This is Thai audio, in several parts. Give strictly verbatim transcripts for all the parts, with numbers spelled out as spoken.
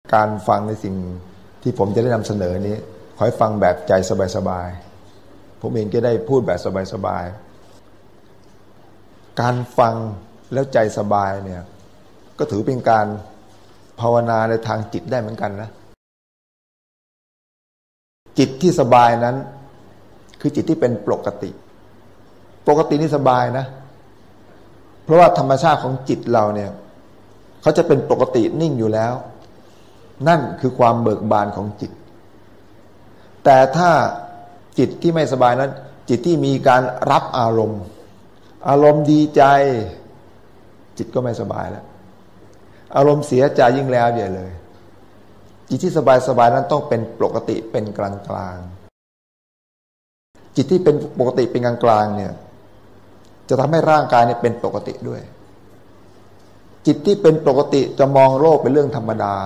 การฟังในสิ่งที่ผมจะได้นำเสนอนี้ขอให้ฟังแบบใจสบายๆผมเองก็ได้พูดแบบสบายๆการฟังแล้วใจสบายเนี่ยก็ถือเป็นการภาวนาในทางจิตได้เหมือนกันนะจิตที่สบายนั้นคือจิตที่เป็นปกติปกตินี่สบายนะเพราะว่าธรรมชาติของจิตเราเนี่ยเขาจะเป็นปกตินิ่งอยู่แล้วนั่นคือความเบิกบานของจิตแต่ถ้าจิตที่ไม่สบายนั้นจิตที่มีการรับอารมณ์อารมณ์ดีใจจิตก็ไม่สบายแล้วอารมณ์เสียใจยิ่งแล้วใหญ่เลยจิตที่สบายสบายนั้นต้องเป็นปกติเป็นกลางกลางจิตที่เป็นปกติเป็นกลางกลางเนี่ยจะทำให้ร่างกายเนี่ยเป็นปกติด้วยจิตที่เป็นปกติจะมองโลกเป็นเรื่องธรรมดา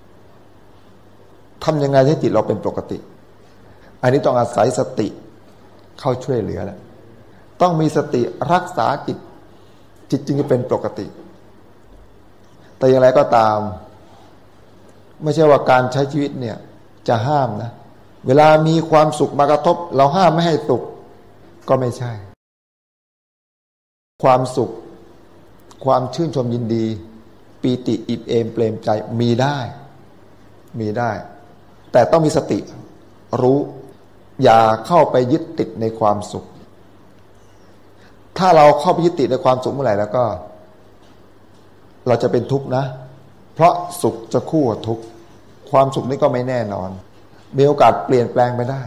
ทำยังไงให้จิตเราเป็นปกติอันนี้ต้องอาศัยสติเข้าช่วยเหลือแล้วต้องมีสติรักษาจิตจิตจึงจะเป็นปกติแต่อย่างไรก็ตามไม่ใช่ว่าการใช้ชีวิตเนี่ยจะห้ามนะเวลามีความสุขมากระทบเราห้ามไม่ให้สุขก็ไม่ใช่ความสุขความชื่นชมยินดีปีติอิ่มเอมเปรมใจมีได้มีได้แต่ต้องมีสติรู้อย่าเข้าไปยึดติดในความสุขถ้าเราเข้าไปยึดติดในความสุขเมื่อไหร่แล้วก็เราจะเป็นทุกข์นะเพราะสุขจะคู่กับทุกข์ความสุขนี้ก็ไม่แน่นอนมีโอกาสเปลี่ยนแปลงไปได้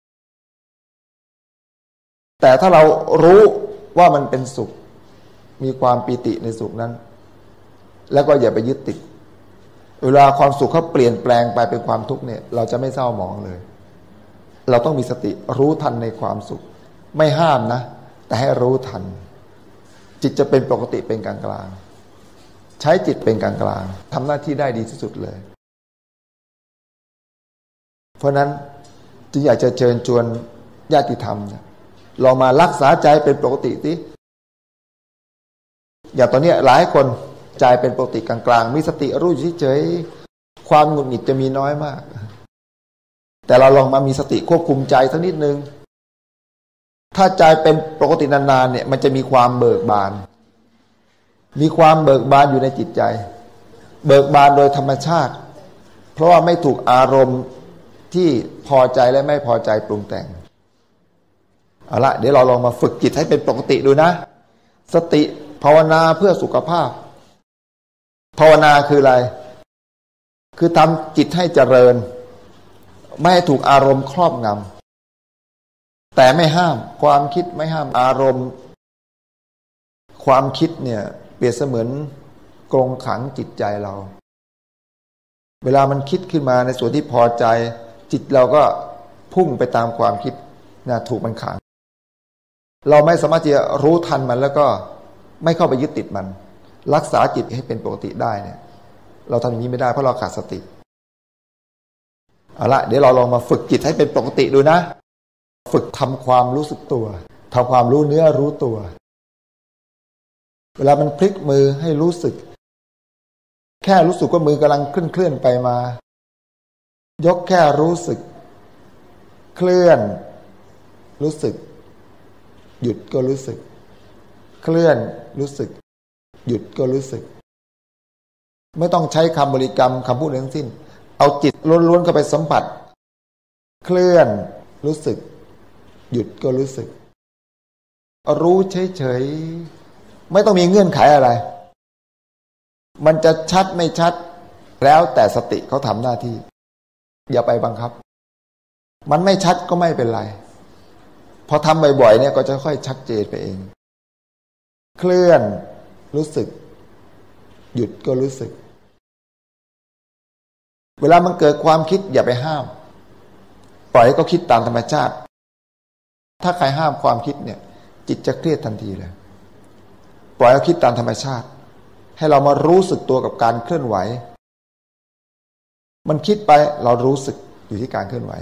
แต่ถ้าเรารู้ว่ามันเป็นสุขมีความปีติในสุขนั้นแล้วก็อย่าไปยึดติดเวลาความสุขเขาเปลี่ยนแปลงไปเป็นความทุกข์เนี่ยเราจะไม่เศร้าหมองเลยเราต้องมีสติรู้ทันในความสุขไม่ห้ามนะแต่ให้รู้ทันจิตจะเป็นปกติเป็นกลางกลางใช้จิตเป็นกลางกลางทำหน้าที่ได้ดีที่สุดเลยเพราะนั้นจึงอยากจะเชิญชวนญาติธรรมเนี่ยลองมารักษาใจเป็นปกติสิอย่างตอนนี้หลายคนใจเป็นปกติกลางๆมีสติรู้อยู่เฉยๆความหงุดหงิดจะมีน้อยมากแต่เราลองมามีสติควบคุมใจสักนิดนึงถ้าใจเป็นปกตินานๆเนี่ยมันจะมีความเบิกบานมีความเบิกบานอยู่ในจิตใจเบิกบานโดยธรรมชาติเพราะว่าไม่ถูกอารมณ์ที่พอใจและไม่พอใจปรุงแต่งเอาละเดี๋ยวเราลองมาฝึกจิตให้เป็นปกติดูนะสติภาวนาเพื่อสุขภาพภาวนาคืออะไรคือทำจิตให้เจริญไม่ให้ถูกอารมณ์ครอบงำแต่ไม่ห้ามความคิดไม่ห้ามอารมณ์ความคิดเนี่ยเปรียบเสมือนกรงขังจิตใจเราเวลามันคิดขึ้นมาในส่วนที่พอใจจิตเราก็พุ่งไปตามความคิดนะถูกมันขังเราไม่สามารถจะรู้ทันมันแล้วก็ไม่เข้าไปยึดติดมันรักษาจิตให้เป็นปกติได้เนี่ยเราทำอย่างนี้ไม่ได้เพราะเราขาดสติเอาละเดี๋ยวเราลองมาฝึกจิตให้เป็นปกติดูนะฝึกทำความรู้สึกตัวทำความรู้เนื้อรู้ตัวเวลามันพลิกมือให้รู้สึกแค่รู้สึกว่ามือกำลังเคลื่อนเคลื่อนไปมายกแค่รู้สึกเคลื่อนรู้สึกหยุดก็รู้สึกเคลื่อนรู้สึกหยุดก็รู้สึกไม่ต้องใช้คำบริกรรมคำพูดทั้งสิ้นเอาจิตล้วนๆเข้าไปสัมผัสเคลื่อนรู้สึกหยุดก็รู้สึกรู้เฉยๆไม่ต้องมีเงื่อนไขอะไรมันจะชัดไม่ชัดแล้วแต่สติเขาทำหน้าที่อย่าไปบังคับมันไม่ชัดก็ไม่เป็นไรพอทำบ่อยๆเนี่ยก็จะค่อยชัดเจนไปเองเคลื่อนรู้สึกหยุดก็รู้สึกเวลามันเกิดความคิดอย่าไปห้ามปล่อยให้เขาคิดตามธรรมชาติถ้าใครห้ามความคิดเนี่ยจิตจะเครียดทันทีเลยปล่อยให้คิดตามธรรมชาติให้เรามารู้สึกตัวกับการเคลื่อนไหวมันคิดไปเรารู้สึกอยู่ที่การเคลื่อนไหว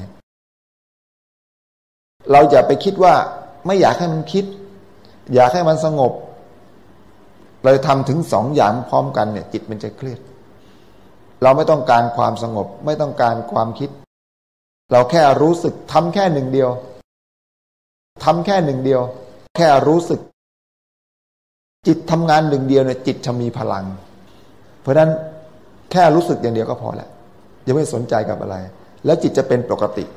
เราอย่าไปคิดว่าไม่อยากให้มันคิดอยากให้มันสงบ เราทำถึงสองอย่างพร้อมกันเนี่ยจิตมันจะเครียดเราไม่ต้องการความสงบไม่ต้องการความคิดเราแค่รู้สึกทำแค่หนึ่งเดียวทำแค่หนึ่งเดียวแค่รู้สึกจิตทำงานหนึ่งเดียวเนี่ยจิตจะมีพลังเพราะฉะนั้นแค่รู้สึกอย่างเดียวก็พอแล้วอย่าไม่สนใจกับอะไรแล้วจิตจะเป็นปกติ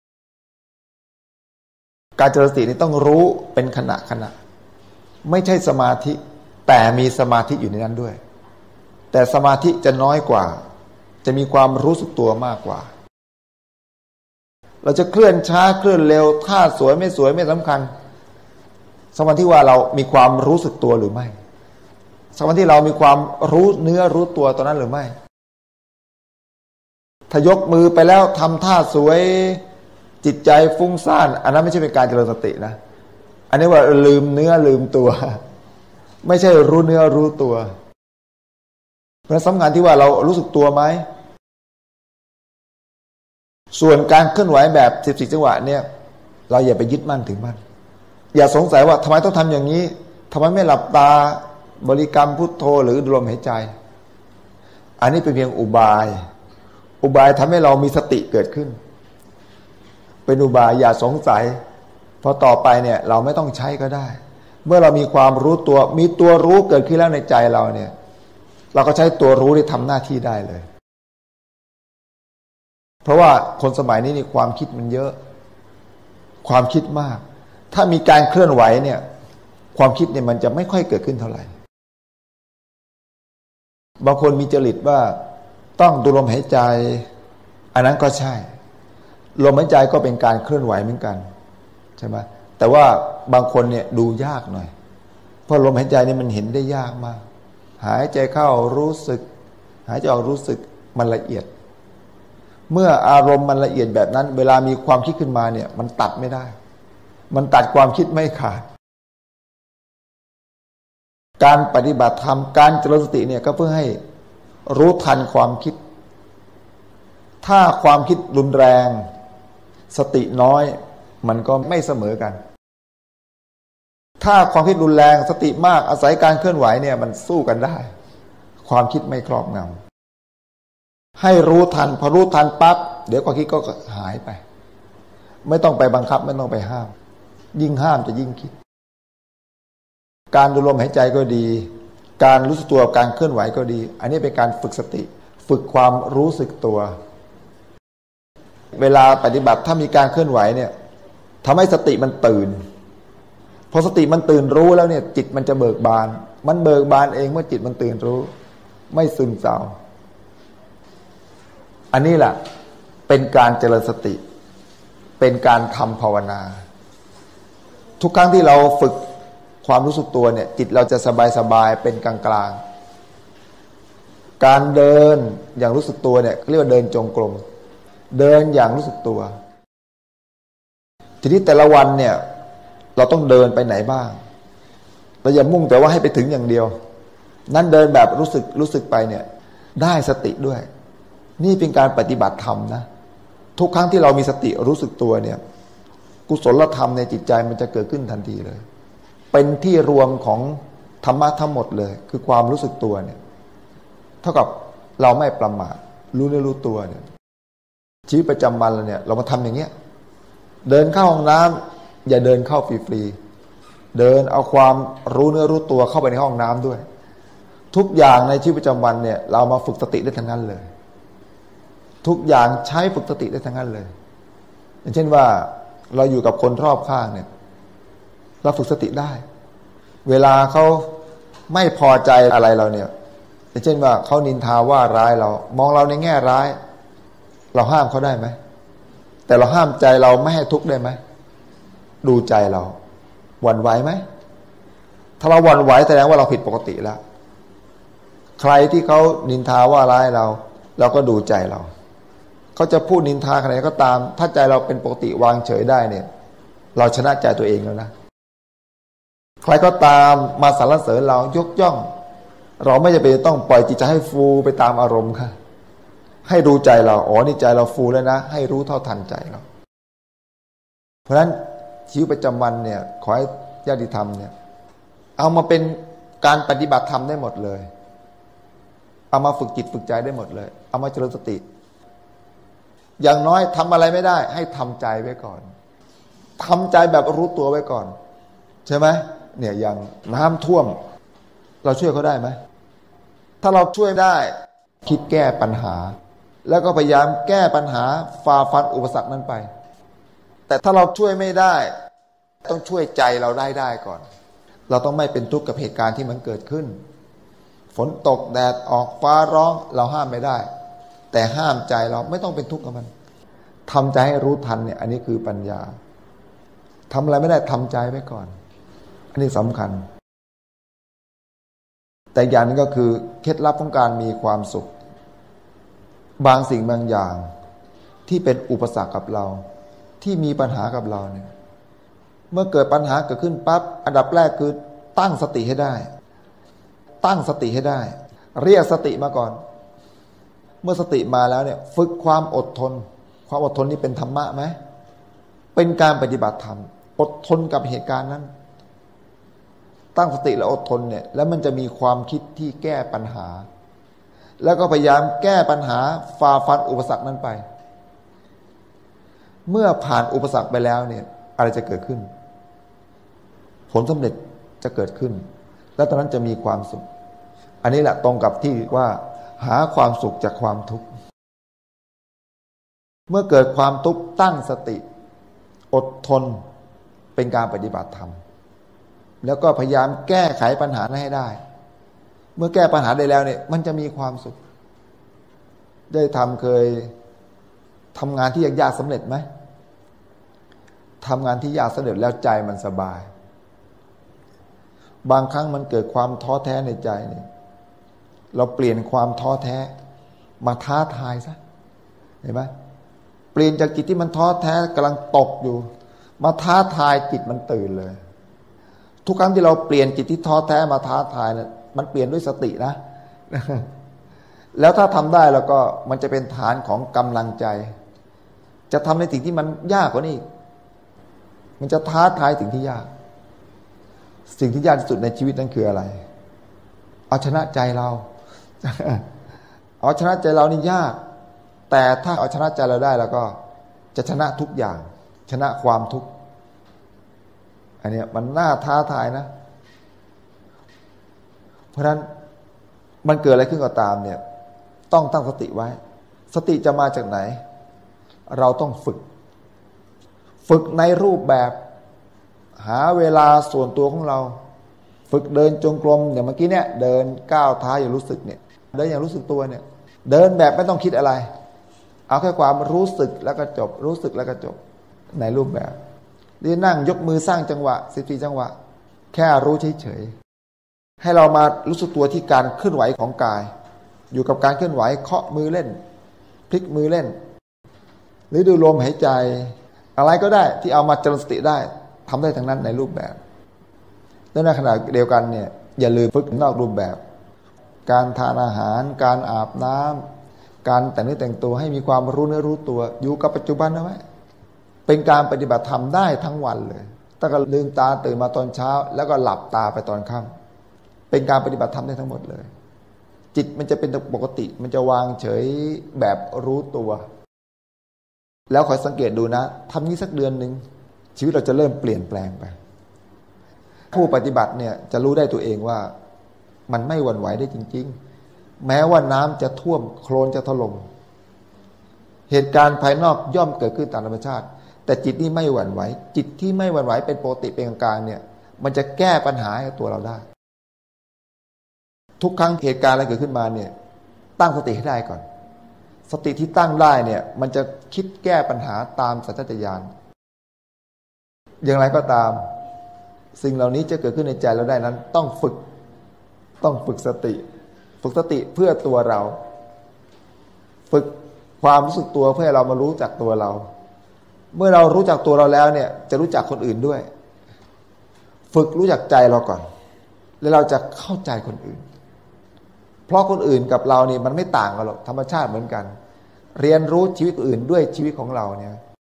การเจริญสตินี่ต้องรู้เป็นขณะขณะไม่ใช่สมาธิแต่มีสมาธิอยู่ในนั้นด้วยแต่สมาธิจะน้อยกว่าจะมีความรู้สึกตัวมากกว่าเราจะเคลื่อนช้าเคลื่อนเร็วท่าสวยไม่สวยไม่สำคัญสำคัญที่ว่าเรามีความรู้สึกตัวหรือไม่สำคัญที่เรามีความรู้เนื้อรู้ตัวตอนนั้นหรือไม่ถ้ายกมือไปแล้วทำท่าสวยจิตใจฟุ้งซ่านอันนั้นไม่ใช่เป็นการเจริญสตินะอันนี้ว่าลืมเนื้อลืมตัวไม่ใช่รู้เนื้อรู้ตัวเพราะสำคัญที่ว่าเรารู้สึกตัวไหมส่วนการเคลื่อนไหวแบบสิบสี่จังหวะเนี่ยเราอย่าไปยึดมั่นถือมั่นอย่าสงสัยว่าทำไมต้องทำอย่างนี้ทำไมไม่หลับตาบริกรรมพุทโธหรือลมหายใจอันนี้เป็นเพียงอุบายอุบายทำให้เรามีสติเกิดขึ้นเป็นอุบายอย่าสงสัยพอต่อไปเนี่ยเราไม่ต้องใช้ก็ได้เมื่อเรามีความรู้ตัวมีตัวรู้เกิดขึ้นแล้วในใจเราเนี่ยเราก็ใช้ตัวรู้ที่ทำหน้าที่ได้เลยเพราะว่าคนสมัยนี้นี่ความคิดมันเยอะความคิดมากถ้ามีการเคลื่อนไหวเนี่ยความคิดเนี่ยมันจะไม่ค่อยเกิดขึ้นเท่าไหร่บางคนมีจริตว่าต้องดูลมหายใจอันนั้นก็ใช่ลมหายใจก็เป็นการเคลื่อนไหวเหมือนกันใช่ไหมแต่ว่าบางคนเนี่ยดูยากหน่อยเพราะลมหายใจนี่มันเห็นได้ยากมากหายใจเข้ารู้สึกหายใจออกรู้สึกมันละเอียดเมื่ออารมณ์มันละเอียดแบบนั้นเวลามีความคิดขึ้นมาเนี่ยมันตัดไม่ได้มันตัดความคิดไม่ขาดการปฏิบัติธรรมการเจริญสติเนี่ยก็เพื่อให้รู้ทันความคิดถ้าความคิดรุนแรงสติน้อยมันก็ไม่เสมอกันถ้าความคิดรุนแรงสติมากอาศัยการเคลื่อนไหวเนี่ยมันสู้กันได้ความคิดไม่ครอบงำให้รู้ทันพอรู้ทันปั๊บเดี๋ยวความคิดก็หายไปไม่ต้องไปบังคับไม่ต้องไปห้ามยิ่งห้ามจะยิ่งคิดการดูลมหายใจก็ดีการรู้สึกตัวการเคลื่อนไหวก็ดีอันนี้เป็นการฝึกสติฝึกความรู้สึกตัวเวลาปฏิบัติถ้ามีการเคลื่อนไหวเนี่ยทำให้สติมันตื่นพอสติมันตื่นรู้แล้วเนี่ยจิตมันจะเบิกบานมันเบิกบานเองเมื่อจิตมันตื่นรู้ไม่ซึมเศร้าอันนี้แหละเป็นการเจริญสติเป็นการทำภาวนาทุกครั้งที่เราฝึกความรู้สึกตัวเนี่ยจิตเราจะสบายสบายเป็นกลางกลางการเดินอย่างรู้สึกตัวเนี่ยเรียกว่าเดินจงกรมเดินอย่างรู้สึกตัวทีนี้แต่ละวันเนี่ยเราต้องเดินไปไหนบ้างเราอย่ามุ่งแต่ว่าให้ไปถึงอย่างเดียวนั่นเดินแบบรู้สึกรู้สึกไปเนี่ยได้สติด้วยนี่เป็นการปฏิบัติธรรมนะทุกครั้งที่เรามีสติรู้สึกตัวเนี่ยกุศลธรรมในจิตใจมันจะเกิดขึ้นทันทีเลยเป็นที่รวมของธรรมะทั้งหมดเลยคือความรู้สึกตัวเนี่ยเท่ากับเราไม่ประมาทรู้เนื้อรู้ตัวเนี่ยชีวิตประจำวันเราเนี่ยเรามาทำอย่างเงี้ยเดินเข้าห้องน้ำอย่าเดินเข้าฟรีๆเดินเอาความรู้เนื้อรู้ตัวเข้าไปในห้องน้ำด้วยทุกอย่างในชีวิตประจำวันเนี่ยเรามาฝึกสติได้ทั้งนั้นเลยทุกอย่างใช้ฝึกสติได้ทั้งนั้นเลยอย่างเช่นว่าเราอยู่กับคนรอบข้างเนี่ยเราฝึกสติได้เวลาเขาไม่พอใจอะไรเราเนี่ยอย่างเช่นว่าเขานินทาว่าร้ายเรามองเราในแง่ร้ายเราห้ามเขาได้ไหมแต่เราห้ามใจเราไม่ให้ทุกข์ได้ไหมดูใจเราหวั่นไหวไหมถ้าเราหวั่นไหวแสดงว่าเราผิดปกติแล้วใครที่เขานินทาว่าร้ายเราเราก็ดูใจเราเขาจะพูดนินทาใครก็ตามถ้าใจเราเป็นปกติวางเฉยได้เนี่ยเราชนะใจตัวเองแล้วนะใครก็ตามมาสรรเสริญเรายกย่องเราไม่จำเป็นต้องปล่อยจิตใจให้ฟูไปตามอารมณ์ค่ะให้ดูใจเราอ๋อนี่ใจเราฟูแล้วนะให้รู้เท่าทันใจเราเพราะฉะนั้นชีวิตประจำวันเนี่ยขอให้ญาติธรรมเนี่ยเอามาเป็นการปฏิบัติธรรมได้หมดเลยเอามาฝึกจิตฝึกใจได้หมดเลยเอามาเจริญสติอย่างน้อยทำอะไรไม่ได้ให้ทำใจไว้ก่อนทำใจแบบรู้ตัวไว้ก่อนใช่ไหมเนี่ยอย่างน้ำท่วมเราช่วยเขาได้ไหมถ้าเราช่วยได้คิดแก้ปัญหาแล้วก็พยายามแก้ปัญหาฝ่าฟันอุปสรรคนั้นไปแต่ถ้าเราช่วยไม่ได้ต้องช่วยใจเราได้ได้ก่อนเราต้องไม่เป็นทุกข์กับเหตุการณ์ที่มันเกิดขึ้นฝนตกแดดออกฟ้าร้องเราห้ามไม่ได้แต่ห้ามใจเราไม่ต้องเป็นทุกข์กับมันทำใจให้รู้ทันเนี่ยอันนี้คือปัญญาทำอะไรไม่ได้ทำใจไว้ก่อนอันนี้สำคัญแต่อย่างนี้ก็คือเคล็ดลับของการมีความสุขบางสิ่งบางอย่างที่เป็นอุปสรรคกับเราที่มีปัญหากับเราเนี่ยเมื่อเกิดปัญหาเกิดขึ้นปั๊บอันดับแรกคือตั้งสติให้ได้ตั้งสติให้ได้เรียกสติมาก่อนเมื่อสติมาแล้วเนี่ยฝึกความอดทนความอดทนนี่เป็นธรรมะไหมเป็นการปฏิบัติธรรมอดทนกับเหตุการณ์นั้นตั้งสติและอดทนเนี่ยแล้วมันจะมีความคิดที่แก้ปัญหาแล้วก็พยายามแก้ปัญหาฝ่าฟันอุปสรรคนั้นไปเมื่อผ่านอุปสรรคไปแล้วเนี่ยอะไรจะเกิดขึ้นผลสำเร็จจะเกิดขึ้นแล้วตอนนั้นจะมีความสุขอันนี้แหละตรงกับที่ว่าหาความสุขจากความทุกข์เมื่อเกิดความทุกข์ตั้งสติอดทนเป็นการปฏิบัติธรรมแล้วก็พยายามแก้ไขปัญหานั้นให้ได้เมื่อแก้ปัญหาได้แล้วเนี่ยมันจะมีความสุขได้ทำเคยทำงานที่ยากๆสำเร็จไหมทำงานที่ยากสำเร็จแล้วใจมันสบายบางครั้งมันเกิดความท้อแท้ในใจเนี่ยเราเปลี่ยนความท้อแท้มาท้าทายซะเห็นไหมเปลี่ยนจากจิตที่มันท้อแท้กำลังตกอยู่มาท้าทายจิตมันตื่นเลยทุกครั้งที่เราเปลี่ยนจิตที่ท้อแท้มาท้าทายเนี่ยมันเปลี่ยนด้วยสตินะแล้วถ้าทำได้แล้วก็มันจะเป็นฐานของกำลังใจจะทำในสิ่งที่มันยากกว่านี้มันจะท้าทายสิ่งที่ยากสิ่งที่ยากที่สุดในชีวิตนั้นคืออะไรเอาชนะใจเราเอาชนะใจเรานี่ยากแต่ถ้าเอาชนะใจเราได้แล้วก็จะชนะทุกอย่างชนะความทุกข์อันนี้มันน่าท้าทายนะเพราะฉะนั้นมันเกิดอะไรขึ้นก็ตามเนี่ยต้องตั้งสติไว้สติจะมาจากไหนเราต้องฝึกฝึกในรูปแบบหาเวลาส่วนตัวของเราฝึกเดินจงกรมอย่างเมื่อกี้เนี่ยเดินก้าวเท้าอย่างรู้สึกเนี่ยเดินอย่างรู้สึกตัวเนี่ยเดินแบบไม่ต้องคิดอะไรเอาแค่ความรู้สึกแล้วก็จบรู้สึกแล้วก็จบในรูปแบบนี่นั่งยกมือสร้างจังหวะสิบสี่จังหวะแค่รู้เฉยๆให้เรามารู้สึกตัวที่การเคลื่อนไหวของกายอยู่กับการเคลื่อนไหวเคาะมือเล่นพลิกมือเล่นหรือดูลมหายใจอะไรก็ได้ที่เอามาเจริญสติได้ทำได้ทั้งนั้นในรูปแบบและในขณะเดียวกันเนี่ยอย่าลืมฝึกนอกรูปแบบการทานอาหารการอาบน้ำการแต่งเนื้อแต่งตัวให้มีความรู้เนื้อรู้ตัวอยู่กับปัจจุบันนะไว้เป็นการปฏิบัติธรรมได้ทั้งวันเลยตั้งแต่ลืมตาตื่นมาตอนเช้าแล้วก็หลับตาไปตอนค่ำเป็นการปฏิบัติธรรมได้ทั้งหมดเลยจิตมันจะเป็นปกติมันจะวางเฉยแบบรู้ตัวแล้วคอยสังเกตดูนะทำนี้สักเดือนหนึ่งชีวิตเราจะเริ่มเปลี่ยนแปลงไปผู้ปฏิบัติเนี่ยจะรู้ได้ตัวเองว่ามันไม่หวั่นไหวได้จริงๆแม้ว่าน้ำจะท่วมโคลนจะถล่มเหตุการณ์ภายนอกย่อมเกิดขึ้นตามธรรมชาติแต่จิตนี่ไม่หวั่นไหวจิตที่ไม่หวั่นไหวเป็นปกติเป็นกลางๆเนี่ยมันจะแก้ปัญหาให้ตัวเราได้ทุกครั้งเหตุการณ์อะไรเกิดขึ้นมาเนี่ยตั้งสติให้ได้ก่อนสติที่ตั้งได้เนี่ยมันจะคิดแก้ปัญหาตามสัญชาตญาณอย่างไรก็ตามสิ่งเหล่านี้จะเกิดขึ้นในใจเราได้นั้นต้องฝึกต้องฝึกสติฝึกสติเพื่อตัวเราฝึกความรู้สึกตัวเพื่อให้เรามารู้จักตัวเราเมื่อเรารู้จักตัวเราแล้วเนี่ยจะรู้จักคนอื่นด้วยฝึกรู้จักใจเราก่อนแล้วเราจะเข้าใจคนอื่นเพราะคนอื่นกับเรานี่มันไม่ต่างกันหรอกธรรมชาติเหมือนกันเรียนรู้ชีวิตอื่นด้วยชีวิตของเราเนี่ย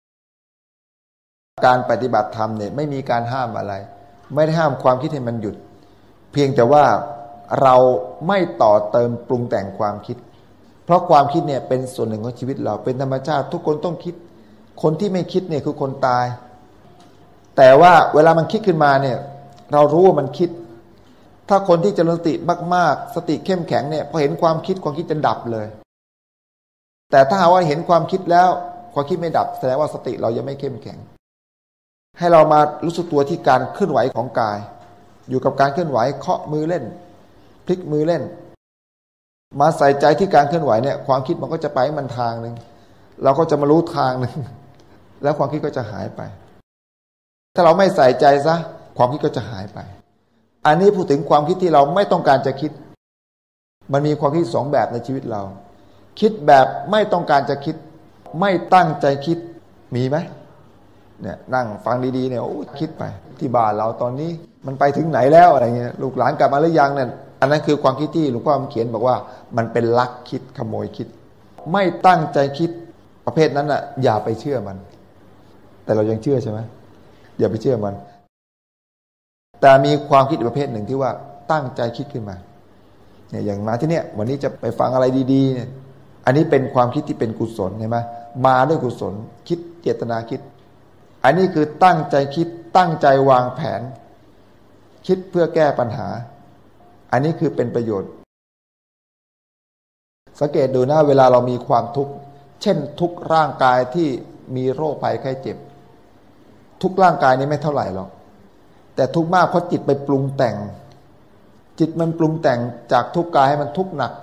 การปฏิบัติธรรมเนี่ยไม่มีการห้ามอะไรไม่ได้ห้ามความคิดให้มันหยุดเพียงแต่ว่าเราไม่ต่อเติมปรุงแต่งความคิดเพราะความคิดเนี่ยเป็นส่วนหนึ่งของชีวิตเราเป็นธรรมชาติทุกคนต้องคิดคนที่ไม่คิดเนี่ยคือคนตายแต่ว่าเวลามันคิดขึ้นมาเนี่ยเรารู้ว่ามันคิดถ้าคนที่เจริญสติมากๆสติเข้มแข็งเนี่ยพอเห็นความคิดความคิดจะดับเลยแต่ถ้าหากว่าเห็นความคิดแล้วความคิดไม่ดับแสดงว่าสติเรายังไม่เข้มแข็งให้เรามารู้สึกตัวที่การเคลื่อนไหวของกายอยู่กับการเคลื่อนไหวเคาะมือเล่นพลิกมือเล่นมาใส่ใจที่การเคลื่อนไหวเนี่ยความคิดมันก็จะไปมันทางนึงเราก็จะมารู้ทางนึงแล้วความคิดก็จะหายไปถ้าเราไม่ใส่ใจซะความคิดก็จะหายไปอันนี้พูดถึงความคิดที่เราไม่ต้องการจะคิดมันมีความคิดสองแบบในชีวิตเราคิดแบบไม่ต้องการจะคิดไม่ตั้งใจคิดมีไหมเนี่ยนั่งฟังดีๆเนี่ยโอ้คิดไปที่บ้านเราตอนนี้มันไปถึงไหนแล้วอะไรเงี้ยลูกหลานกลับมาหรือยังเนี่ยอันนั้นคือความคิดที่หลวงพ่อเขียนบอกว่ามันเป็นลักคิดขโมยคิดไม่ตั้งใจคิดประเภทนั้นน่ะอย่าไปเชื่อมันแต่เรายังเชื่อใช่ไหมอย่าไปเชื่อมันแต่มีความคิดประเภทหนึ่งที่ว่าตั้งใจคิดขึ้นมาเนี่ยอย่างมาที่เนี่ยวันนี้จะไปฟังอะไรดีๆเนี่ยอันนี้เป็นความคิดที่เป็นกุศลเห็นไหมมาด้วยกุศลคิดเจตนาคิดอันนี้คือตั้งใจคิดตั้งใจวางแผนคิดเพื่อแก้ปัญหาอันนี้คือเป็นประโยชน์สังเกตดูนะเวลาเรามีความทุกข์เช่นทุกร่างกายที่มีโรคภัยไข้เจ็บทุกร่างกายนี้ไม่เท่าไหร่หรอกแต่ทุกข์มากเพราะจิตไปปรุงแต่งจิตมันปรุงแต่งจากทุกข์กายให้มันทุกข์หนักไป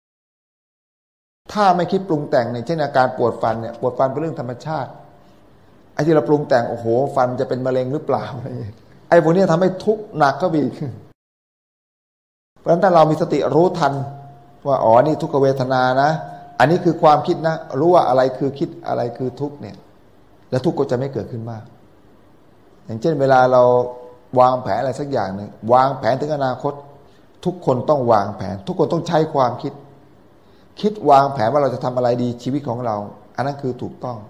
ถ้าไม่คิดปรุงแต่งเนี่ยเช่นอาการปวดฟันเนี่ยปวดฟันเป็นเรื่องธรรมชาติไอ้ที่เราปรุงแต่งโอ้โหฟันจะเป็นมะเร็งหรือเปล่าอะไรอย่างเงี้ยไอ้พวกนี้ทำให้ทุกข์หนักก็อีกเพราะฉะนั้นถ้าเรามีสติรู้ทันว่าอ๋อนี่ทุกขเวทนานะอันนี้คือความคิดนะรู้ว่าอะไรคือคิดอะไรคือทุกข์เนี่ยแล้วทุกข์ก็จะไม่เกิดขึ้นมากอย่างเช่นเวลาเราวางแผนอะไรสักอย่างหนึ่งวางแผนถึงอนาคตทุกคนต้องวางแผนทุกคนต้องใช้ความคิดคิดวางแผนว่าเราจะทำอะไรดีชีวิตของเราอันนั้นคือถูกต้อง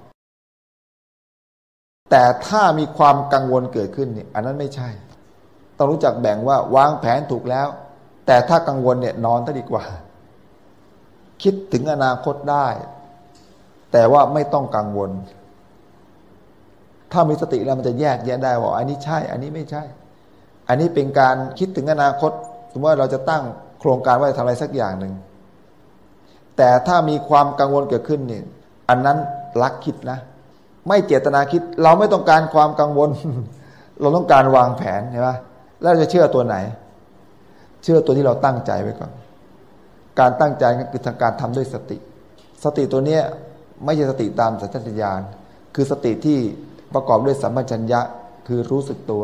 แต่ถ้ามีความกังวลเกิดขึ้นเนี่ยอันนั้นไม่ใช่ต้องรู้จักแบ่งว่าวางแผนถูกแล้วแต่ถ้ากังวลเนี่ยนอนซะดีกว่าคิดถึงอนาคตได้แต่ว่าไม่ต้องกังวลถ้ามีสติแล้วมันจะแยกแยะได้ว่าอันนี้ใช่อันนี้ไม่ใช่อันนี้เป็นการคิดถึงอนาคตสมมติว่าเราจะตั้งโครงการว่าจะทำอะไรสักอย่างหนึ่งแต่ถ้ามีความกังวลเกิดขึ้นเนี่ยอันนั้นลักคิดนะไม่เจตนาคิดเราไม่ต้องการความกังวลเราต้องการวางแผนใช่ไหมแล้วจะเชื่อตัวไหนเชื่อตัวที่เราตั้งใจไว้ก่อนการตั้งใจก็คือทางการทำด้วยสติสติตัวเนี้ยไม่ใช่สติตามสัญชาตญาณคือสติที่ประกอบด้วยสัมปชัญญะคือรู้สึกตัว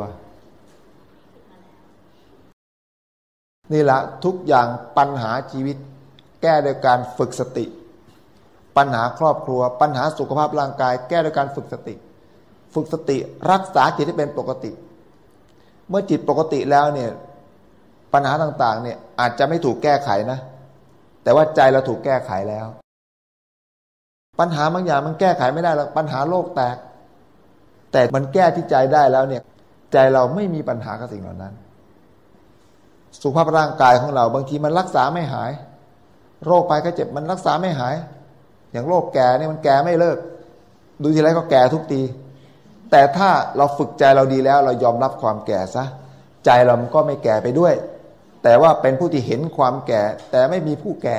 นี่แหละทุกอย่างปัญหาชีวิตแก้โดยการฝึกสติปัญหาครอบครัวปัญหาสุขภาพร่างกายแก้โดยการฝึกสติฝึกสติรักษาจิตให้เป็นปกติเมื่อจิตปกติแล้วเนี่ยปัญหาต่างๆเนี่ยอาจจะไม่ถูกแก้ไขนะแต่ว่าใจเราถูกแก้ไขแล้วปัญหาบางอย่างมันแก้ไขไม่ได้หรอกปัญหาโลกแตกแต่มันแก้ที่ใจได้แล้วเนี่ยใจเราไม่มีปัญหากับสิ่งเหล่านั้นสุขภาพร่างกายของเราบางทีมันรักษาไม่หายโรคภัยไข้เจ็บมันรักษาไม่หายอย่างโรคแก่เนี่ยมันแก่ไม่เลิกดูทีไรก็แก่ทุกทีแต่ถ้าเราฝึกใจเราดีแล้วเรายอมรับความแก่ซะใจเราก็ไม่แก่ไปด้วยแต่ว่าเป็นผู้ที่เห็นความแก่แต่ไม่มีผู้แก่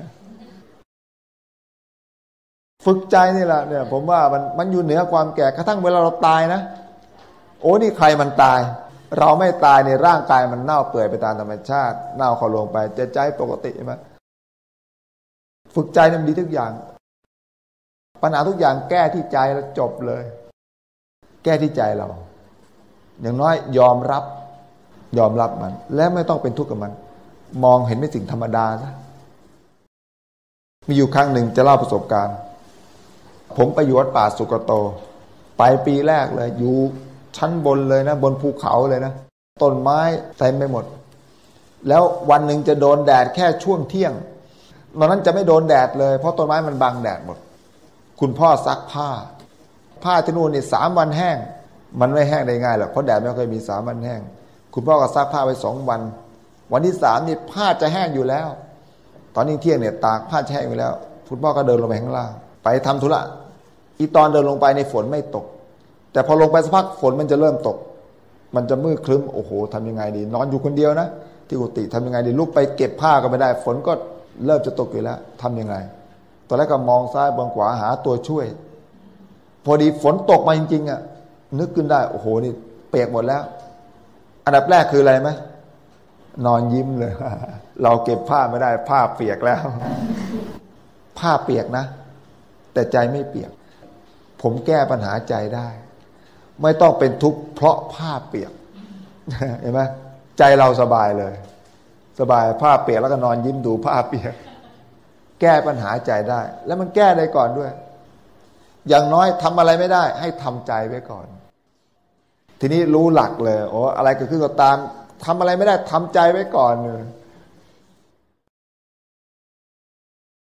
ฝึกใจนี่แหละเนี่ยผมว่ามันมันอยู่เหนือความแก่กระทั่งเวลาเราตายนะโอ้นี่ใครมันตายเราไม่ตายในร่างกายมันเน่าเปื่อยไปตามธรรมชาติเน่าเข้าลงไปจะใจปกติไหมฝึกใจมันดีทุกอย่างปัญหาทุกอย่างแก้ที่ใจแล้วจบเลยแก้ที่ใจเราอย่างน้อยยอมรับยอมรับมันและไม่ต้องเป็นทุกข์กับมันมองเห็นเป็นสิ่งธรรมดาซะมีอยู่ครั้งหนึ่งจะเล่าประสบการณ์ผมไปอยู่วัดป่าสุกโตไปปีแรกเลยอยู่ชั้นบนเลยนะบนภูเขาเลยนะต้นไม้เต็มไปหมดแล้ววันหนึ่งจะโดนแดดแค่ช่วงเที่ยงตอนนั้นจะไม่โดนแดดเลยเพราะต้นไม้มันบังแดดหมดคุณพ่อซักผ้าผ้าที่นู่นนี่สามวันแห้งมันไม่แห้งได้ง่ายหรอกเพราะแดดไม่เคยมีสามวันแห้งคุณพ่อก็ซักผ้าไปสองวันวันที่สามนี่ผ้าจะแห้งอยู่แล้วตอนนี้เที่ยงเนี่ยตากผ้าแห้งอยู่แล้วคุณพ่อก็เดินลงไปข้างล่างไปทำธุระอีตอนเดินลงไปในฝนไม่ตกแต่พอลงไปสักพักฝนมันจะเริ่มตกมันจะมืดครึ้มโอ้โหทำยังไงดีนอนอยู่คนเดียวนะที่กุฏิทำยังไงดีลุกไปเก็บผ้าก็ไม่ได้ฝนก็เริ่มจะตกอยู่แล้วทำยังไงตอนแรกก็มองซ้ายมองขวาหาตัวช่วยพอดีฝนตกมาจริงๆอ่ะนึกขึ้นได้โอ้โหนี่เปียกหมดแล้วอันดับแรกคืออะไรไหมนอนยิ้มเลย เราเก็บผ้าไม่ได้ผ้าเปียกแล้ว ผ้าเปียกนะแต่ใจไม่เปียกผมแก้ปัญหาใจได้ไม่ต้องเป็นทุกข์เพราะผ้าเปียก เห็นไหมใจเราสบายเลยสบายผ้าเปียกแล้วก็นอนยิ้มดูผ้าเปียกแก้ปัญหาใจได้แล้วมันแก้ได้ก่อนด้วยอย่างน้อยทำอะไรไม่ได้ให้ทำใจไว้ก่อนทีนี้รู้หลักเลยโอ้อะไรเกิดขึ้นก็ตามทำอะไรไม่ได้ทำใจไว้ก่อนเลย